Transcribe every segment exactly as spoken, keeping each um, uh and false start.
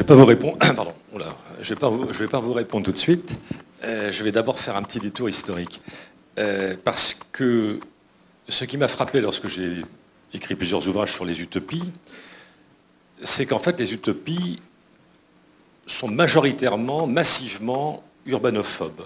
pas vous répondre. Pardon. Oula, je vais pas vous, je vais pas vous répondre tout de suite. Euh, je vais d'abord faire un petit détour historique, euh, parce que ce qui m'a frappé lorsque j'ai écrit plusieurs ouvrages sur les utopies, c'est qu'en fait les utopies sont majoritairement, massivement urbanophobes.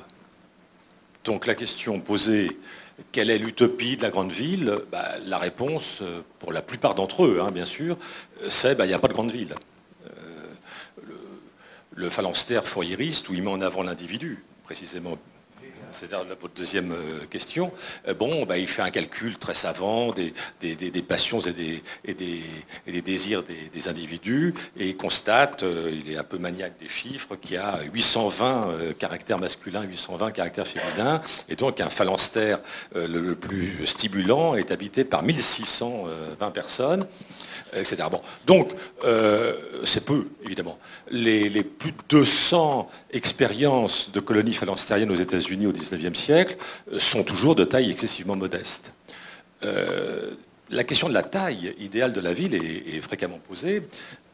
Donc la question posée, quelle est l'utopie de la grande ville, bah, la réponse, pour la plupart d'entre eux, hein, bien sûr, c'est bah, il n'y a pas de grande ville. Euh, le, le phalanstère fourriériste, où il met en avant l'individu, précisément. C'est votre deuxième question. Bon, bah, il fait un calcul très savant des, des, des, des passions et des, et des, et des désirs des, des individus, et il constate, euh, il est un peu maniaque des chiffres, qu'il y a huit cent vingt euh, caractères masculins, huit cent vingt caractères féminins, et donc un phalanstère euh, le, le plus stimulant est habité par mille six cent vingt personnes, et cetera. Bon, donc, euh, c'est peu, évidemment. Les, les plus de deux cents expériences de colonies phalanstériennes aux États-Unis au dix-neuvième siècle sont toujours de taille excessivement modeste. Euh, la question de la taille idéale de la ville est, est fréquemment posée.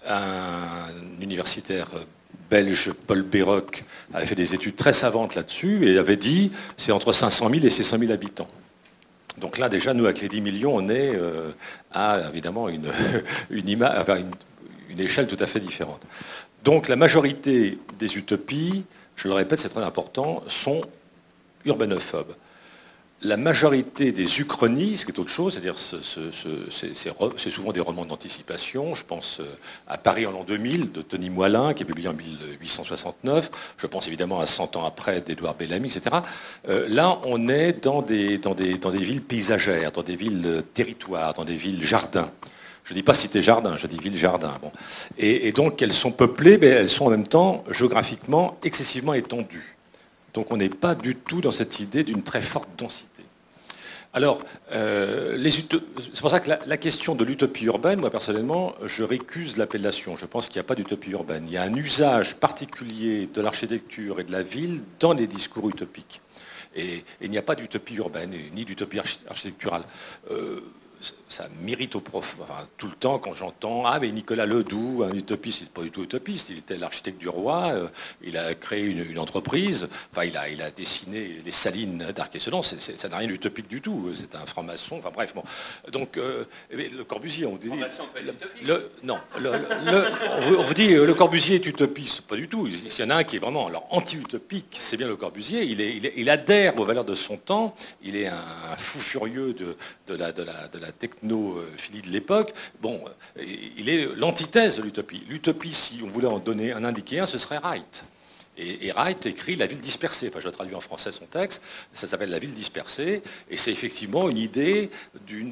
Un universitaire belge, Paul Béroc, avait fait des études très savantes là-dessus et avait dit c'est entre cinq cent mille et six cent mille habitants. Donc là, déjà, nous, avec les dix millions, on est euh, à, évidemment, une, une, ima- enfin, une, une échelle tout à fait différente. Donc la majorité des utopies, je le répète, c'est très important, sont urbanophobes. La majorité des uchronies, ce qui est autre chose, c'est-à-dire ce, ce, ce, c'est, c'est souvent des romans d'anticipation. Je pense à Paris en l'an deux mille de Tony Moilin, qui est publié en mille huit cent soixante-neuf. Je pense évidemment à Cent ans après d'Édouard Bellamy, et cetera. Euh, là, on est dans des, dans, des, dans des villes paysagères, dans des villes territoires, dans des villes jardins. Je ne dis pas cité-jardin, je dis ville-jardin. Bon. Et, et donc, elles sont peuplées, mais elles sont en même temps géographiquement excessivement étendues. Donc on n'est pas du tout dans cette idée d'une très forte densité. Alors, euh, les uto- c'est pour ça que la, la question de l'utopie urbaine, moi personnellement, je récuse l'appellation. Je pense qu'il n'y a pas d'utopie urbaine. Il y a un usage particulier de l'architecture et de la ville dans les discours utopiques. Et, et il n'y a pas d'utopie urbaine, ni d'utopie archi- architecturale. Euh, ça m'irrite au prof, enfin, tout le temps quand j'entends « Ah, mais Nicolas Ledoux, un utopiste, il n'est pas du tout utopiste, il était l'architecte du roi, euh, il a créé une, une entreprise, enfin, il a, il a dessiné les salines d'Arc-et-Sedan, c'est, c'est, ça n'a rien d'utopique du tout, c'est un franc-maçon, enfin bref, bon. Donc, euh, le Corbusier, on dit... Franc-maçon peut être utopiste. Le, non, le, le, on, vous, on vous dit le Corbusier est utopiste, pas du tout. S'il y en a un qui est vraiment alors, anti-utopique, c'est bien le Corbusier, il, est, il, est, il adhère aux valeurs de son temps, il est un, un fou furieux de, de, la, de, la, de la technophilie de l'époque. Bon, il est l'antithèse de l'utopie. L'utopie, si on voulait en donner un indiquer un, ce serait Wright. Et, et Wright écrit La ville dispersée. Enfin, je traduis en français son texte. Ça s'appelle La ville dispersée. Et c'est effectivement une idée d'une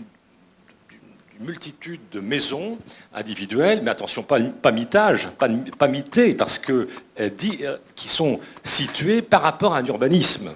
une multitude de maisons individuelles, mais attention, pas, pas mitage, pas, pas mitées, parce que euh, dit, euh, qui sont situées par rapport à un urbanisme.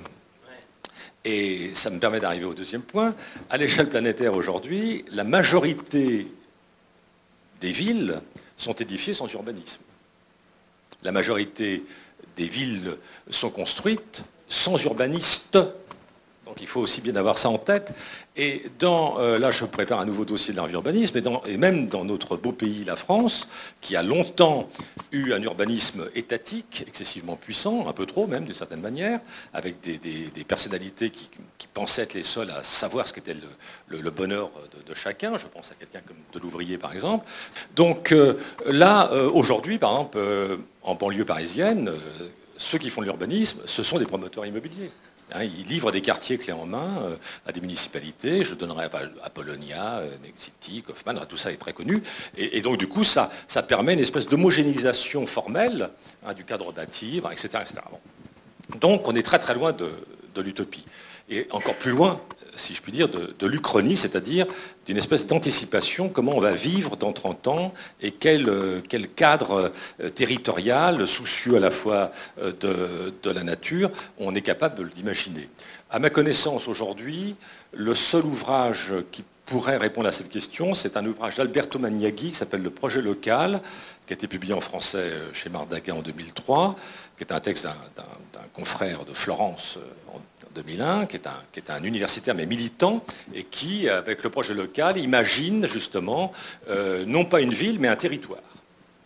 Et ça me permet d'arriver au deuxième point. À l'échelle planétaire aujourd'hui, la majorité des villes sont édifiées sans urbanisme. La majorité des villes sont construites sans urbanistes. Donc il faut aussi bien avoir ça en tête. Et dans, euh, là, je prépare un nouveau dossier de l'urbanisme, et, et même dans notre beau pays, la France, qui a longtemps eu un urbanisme étatique, excessivement puissant, un peu trop même, d'une certaine manière, avec des, des, des personnalités qui, qui pensaient être les seules à savoir ce qu'était le, le, le bonheur de, de chacun. Je pense à quelqu'un comme Delouvrier, par exemple. Donc euh, là, euh, aujourd'hui, par exemple, euh, en banlieue parisienne, euh, ceux qui font de l'urbanisme, ce sont des promoteurs immobiliers. Ils livrent des quartiers clés en main à des municipalités. Je donnerai Apollonia, Nexity, Kaufmann, tout ça est très connu. Et, et donc, du coup, ça, ça permet une espèce d'homogénéisation formelle hein, du cadre bâti, et cetera et cetera. Bon. Donc, on est très très loin de, de l'utopie. Et encore plus loin, si je puis dire, de, de l'uchronie, c'est-à-dire d'une espèce d'anticipation, comment on va vivre dans trente ans et quel, quel cadre territorial, soucieux à la fois de, de la nature, on est capable de l'imaginer. À ma connaissance, aujourd'hui, le seul ouvrage qui pourrait répondre à cette question, c'est un ouvrage d'Alberto Maniaghi qui s'appelle Le projet local, qui a été publié en français chez Mardaquin en deux mille trois, qui est un texte d'un, d'un, d'un confrère de Florence en deux mille un, qui est, un, qui est un universitaire mais militant, et qui, avec le projet local, imagine justement, euh, non pas une ville, mais un territoire.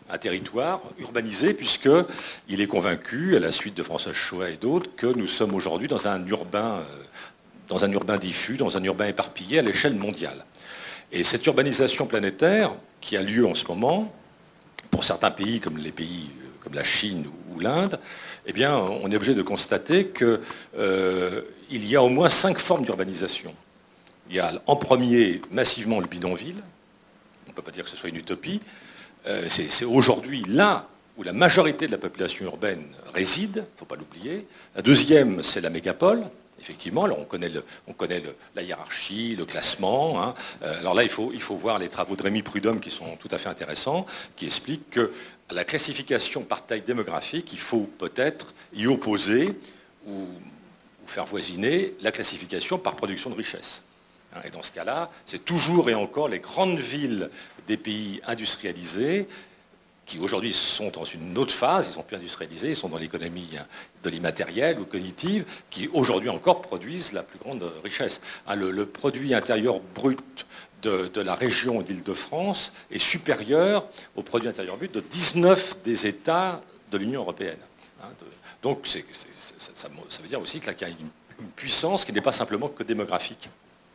un territoire urbanisé, puisqu'il est convaincu, à la suite de François Choët et d'autres, que nous sommes aujourd'hui dans un urbain, dans un urbain diffus, dans un urbain éparpillé à l'échelle mondiale. Et cette urbanisation planétaire, qui a lieu en ce moment, pour certains pays comme les pays comme la Chine ou l'Inde, eh bien, on est obligé de constater qu'il euh, y a au moins cinq formes d'urbanisation. Il y a en premier massivement le bidonville. On ne peut pas dire que ce soit une utopie. Euh, c'est aujourd'hui là où la majorité de la population urbaine réside, il ne faut pas l'oublier. La deuxième, c'est la mégapole. Effectivement, alors on connaît, le, on connaît le, la hiérarchie, le classement. Hein. Euh, alors là, il faut, il faut voir les travaux de Rémi Prudhomme qui sont tout à fait intéressants, qui expliquent qu'à la classification par taille démographique, il faut peut-être y opposer ou, ou faire voisiner la classification par production de richesse. Et dans ce cas-là, c'est toujours et encore les grandes villes des pays industrialisés qui aujourd'hui sont dans une autre phase, ils sont plus industrialisés, ils sont dans l'économie de l'immatériel ou cognitive, qui aujourd'hui encore produisent la plus grande richesse. Le, le produit intérieur brut de, de la région d'Île-de-France est supérieur au produit intérieur brut de dix-neuf des États de l'Union européenne. Donc c'est, c'est, ça, ça veut dire aussi qu'il y a une, une puissance qui n'est pas simplement que démographique.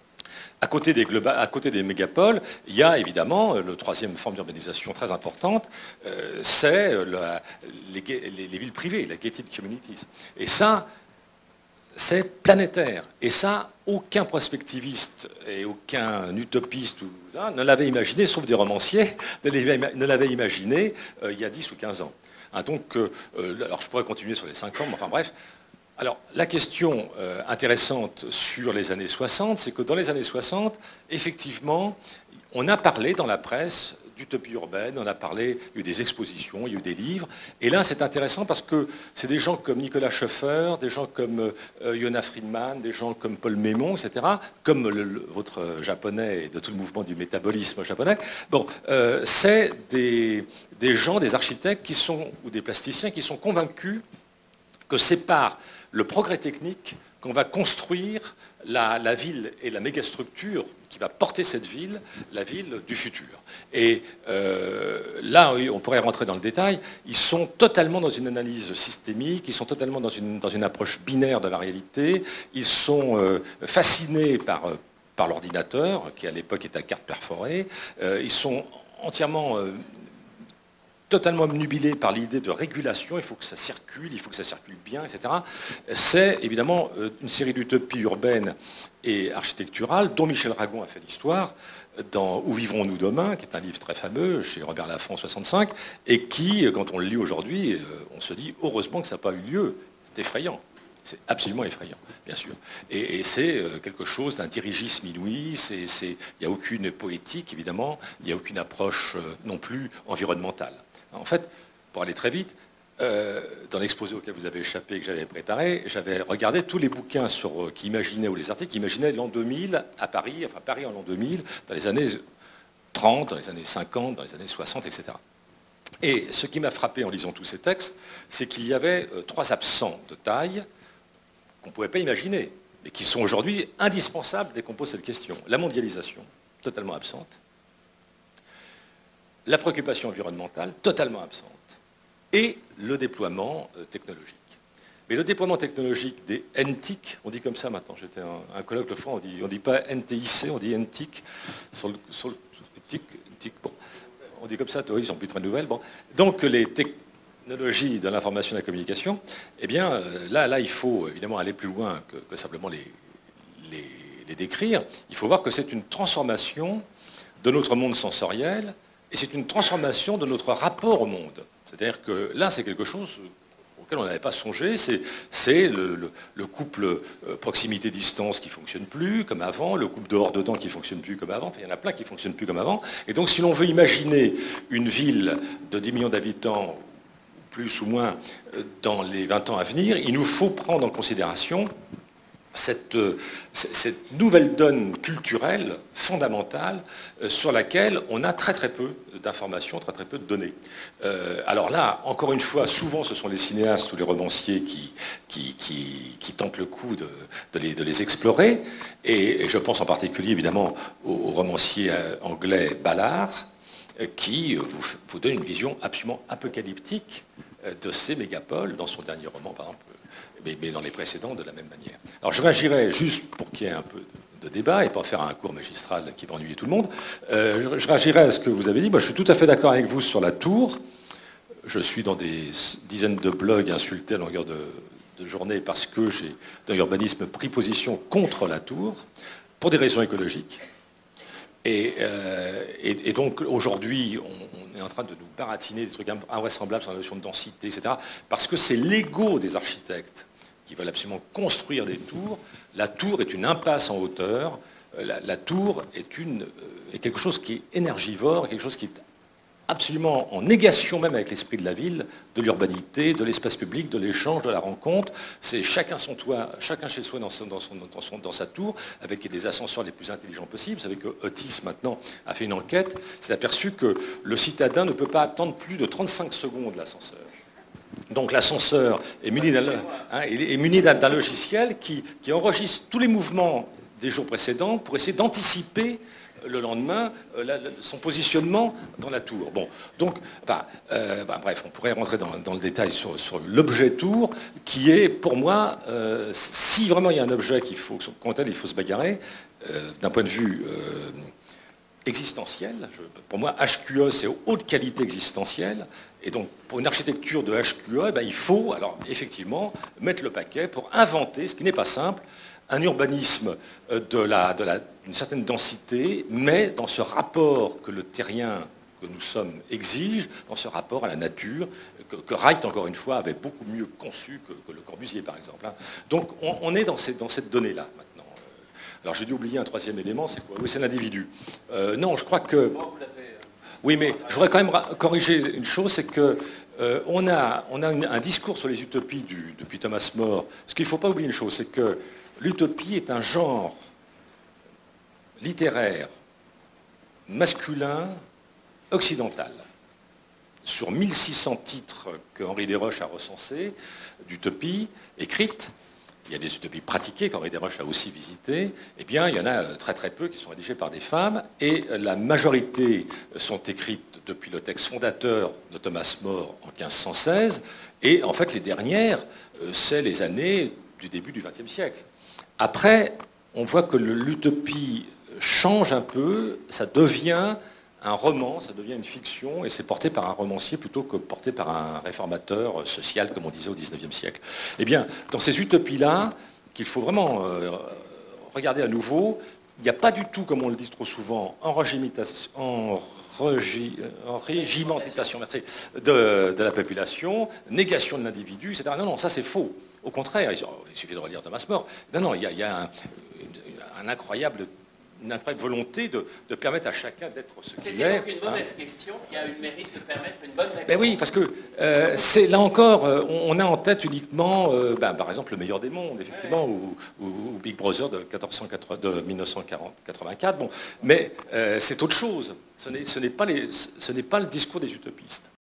À côté, des à côté des mégapoles, il y a évidemment le troisième forme d'urbanisation très importante, euh, c'est les, les, les villes privées, les gated communities. Et ça, c'est planétaire. Et ça, aucun prospectiviste et aucun utopiste ou, hein, ne l'avait imaginé, sauf des romanciers, ne l'avait imaginé euh, il y a dix ou quinze ans. Hein, donc, euh, alors je pourrais continuer sur les cinq formes, enfin bref. Alors, la question euh, intéressante sur les années soixante, c'est que dans les années soixante, effectivement, on a parlé dans la presse d'utopie urbaine, on a parlé, il y a eu des expositions, il y a eu des livres, et là c'est intéressant parce que c'est des gens comme Nicolas Schoeffer, des gens comme euh, Yona Friedman, des gens comme Paul Mémon, et cetera, comme le, le, votre japonais et de tout le mouvement du métabolisme japonais. Bon, euh, c'est des, des gens, des architectes qui sont, ou des plasticiens qui sont convaincus que c'est par le progrès technique qu'on va construire la, la ville et la mégastructure qui va porter cette ville, la ville du futur. Et euh, là, on pourrait rentrer dans le détail, ils sont totalement dans une analyse systémique, ils sont totalement dans une, dans une approche binaire de la réalité, ils sont euh, fascinés par, par l'ordinateur, qui à l'époque était à carte perforée, euh, ils sont entièrement... Euh, totalement obnubilé par l'idée de régulation, il faut que ça circule, il faut que ça circule bien, et cetera. C'est évidemment une série d'utopies urbaines et architecturales dont Michel Ragon a fait l'histoire dans Où vivrons-nous demain, qui est un livre très fameux chez Robert Laffont en soixante-cinq, et qui, quand on le lit aujourd'hui, on se dit heureusement que ça n'a pas eu lieu. C'est effrayant. C'est absolument effrayant, bien sûr. Et, et c'est quelque chose d'un dirigisme inouï, c'est, c'est, il n'y a aucune poétique, évidemment, il n'y a aucune approche non plus environnementale. En fait, pour aller très vite, euh, dans l'exposé auquel vous avez échappé et que j'avais préparé, j'avais regardé tous les bouquins sur, euh, qui imaginaient, ou les articles qui imaginaient l'an deux mille à Paris, enfin Paris en l'an deux mille, dans les années trente, dans les années cinquante, dans les années soixante, et cetera. Et ce qui m'a frappé en lisant tous ces textes, c'est qu'il y avait euh, trois absents de taille qu'on ne pouvait pas imaginer, mais qui sont aujourd'hui indispensables dès qu'on pose cette question. La mondialisation, totalement absente. La préoccupation environnementale, totalement absente, et le déploiement euh, technologique. Mais le déploiement technologique des N T I C, on dit comme ça maintenant, j'étais un, un colloque le fois, on dit, on dit pas N T I C, on dit N T I C, sur le, sur le T I C, T I C, bon, on dit comme ça, oui, ils sont plus très nouvelles. Bon. Donc les technologies de l'information et de la communication, eh bien euh, là, là, il faut évidemment aller plus loin que, que simplement les, les, les décrire. Il faut voir que c'est une transformation de notre monde sensoriel. Et c'est une transformation de notre rapport au monde. C'est-à-dire que là, c'est quelque chose auquel on n'avait pas songé. C'est, c'est le, le, le couple euh, proximité-distance qui ne fonctionne plus comme avant, le couple dehors-dedans qui ne fonctionne plus comme avant. Enfin, il y en a plein qui ne fonctionnent plus comme avant. Et donc, si l'on veut imaginer une ville de dix millions d'habitants, plus ou moins, dans les vingt ans à venir, il nous faut prendre en considération Cette, cette nouvelle donne culturelle fondamentale sur laquelle on a très très peu d'informations, très très peu de données. Euh, alors là, encore une fois, souvent ce sont les cinéastes ou les romanciers qui, qui, qui, qui tentent le coup de, de, les, de les explorer, et, et je pense en particulier évidemment au, au romancier anglais Ballard, qui vous, vous donne une vision absolument apocalyptique de ces mégapoles, dans son dernier roman, par exemple, mais, mais dans les précédents de la même manière. Alors je réagirais, juste pour qu'il y ait un peu de, de débat, et pas faire un cours magistral qui va ennuyer tout le monde, euh, je, je réagirais à ce que vous avez dit. Moi, je suis tout à fait d'accord avec vous sur la tour. Je suis dans des dizaines de blogs insultés à longueur de, de journée parce que j'ai, dans l'urbanisme, pris position contre la tour, pour des raisons écologiques. Et, euh, et, et donc aujourd'hui, on, on est en train de nous baratiner des trucs invraisemblables sur la notion de densité, et cetera, parce que c'est l'ego des architectes qui veulent absolument construire des tours. La tour est une impasse en hauteur. La, la tour est, une, est quelque chose qui est énergivore, quelque chose qui est absolument en négation même avec l'esprit de la ville, de l'urbanité, de l'espace public, de l'échange, de la rencontre. C'est chacun son toit, chacun chez soi dans, son, dans, son, dans, son, dans sa tour, avec des ascenseurs les plus intelligents possibles. Vous savez que Otis, maintenant, a fait une enquête, s'est aperçu que le citadin ne peut pas attendre plus de trente-cinq secondes l'ascenseur. Donc l'ascenseur est muni d'un hein, est muni d'un logiciel qui, qui enregistre tous les mouvements des jours précédents pour essayer d'anticiper le lendemain, euh, la, la, son positionnement dans la tour. Bon, donc, enfin, euh, bah, bref, on pourrait rentrer dans, dans le détail sur, sur l'objet tour, qui est, pour moi, euh, si vraiment il y a un objet qu'il faut, contre lequel il faut se bagarrer, euh, d'un point de vue euh, existentiel, je, pour moi, H Q E, c'est haute qualité existentielle, et donc, pour une architecture de H Q E, ben, il faut, alors, effectivement, mettre le paquet pour inventer, ce qui n'est pas simple, un urbanisme de la, de la, d'une certaine densité, mais dans ce rapport que le terrien que nous sommes exige, dans ce rapport à la nature, que, que Wright, encore une fois, avait beaucoup mieux conçu que, que Le Corbusier, par exemple. Donc on, on est dans cette, dans cette donnée-là, maintenant. Alors j'ai dû oublier un troisième élément, c'est quoi? Oui, c'est l'individu. Euh, non, je crois que... Oui, mais je voudrais quand même corriger une chose, c'est que euh, on a, on a un discours sur les utopies du, depuis Thomas More. Ce qu'il ne faut pas oublier une chose, c'est que l'utopie est un genre littéraire masculin occidental. Sur mille six cents titres que Henri Desroches a recensés d'utopies écrites, il y a des utopies pratiquées qu'Henri Desroches a aussi visitées, eh bien, il y en a très très peu qui sont rédigées par des femmes, et la majorité sont écrites depuis le texte fondateur de Thomas More en quinze cent seize, et en fait les dernières, c'est les années du début du vingtième siècle. Après, on voit que l'utopie change un peu, ça devient un roman, ça devient une fiction, et c'est porté par un romancier plutôt que porté par un réformateur social, comme on disait au dix-neuvième siècle. Eh bien, dans ces utopies-là, qu'il faut vraiment euh, regarder à nouveau, il n'y a pas du tout, comme on le dit trop souvent, enregimentation, enregimentation merci, de, de la population, négation de l'individu, et cetera. Non, non, ça c'est faux. Au contraire, il suffit de relire Thomas More. Non, non, il y a, il y a un, un incroyable, une incroyable volonté de, de permettre à chacun d'être ce qu'il est. C'était donc une mauvaise hein. question qui a eu le mérite de permettre une bonne réponse. Ben oui, parce que euh, c'est là encore, euh, on a en tête uniquement, euh, ben, par exemple, Le Meilleur des Mondes, effectivement, ouais. ou, ou, ou Big Brother de, de mille neuf cent quatre-vingt-quatre. Bon, mais euh, c'est autre chose. Ce n'est pas, les, ce n'est pas le discours des utopistes.